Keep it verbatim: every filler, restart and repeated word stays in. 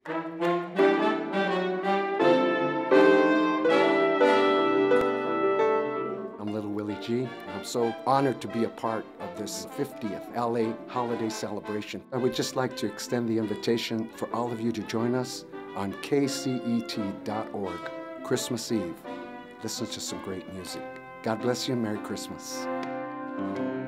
I'm Little Willie G. I'm so honored to be a part of this fiftieth L A holiday celebration. I would just like to extend the invitation for all of you to join us on K C E T dot org, Christmas Eve. Listen to some great music. God bless you and Merry Christmas.